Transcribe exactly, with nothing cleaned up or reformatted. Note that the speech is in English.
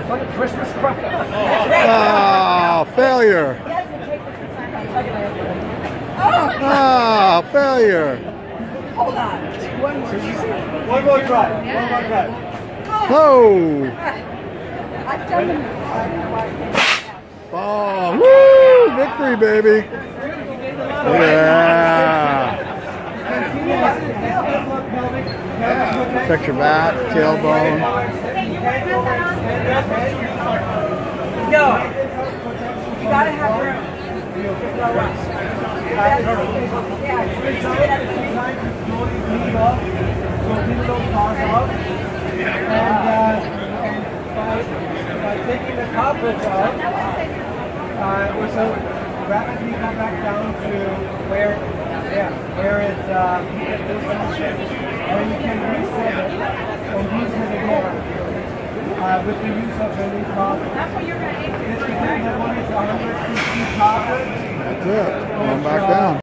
like a Christmas present. Oh, failure. Oh, failure. Hold on. One more try. One more try. Oh. I've done them. Oh, woo! Victory, baby. Yeah. Check your back, tailbone. No. You gotta have room. By taking the carpet out, uh, we're so rapidly come back down to where, yeah, where it, uh, where you can reset it and use it again uh, with the use of the new carpet. That's what you're ready. This is one hundred fifty carpet. That's it. Going back down.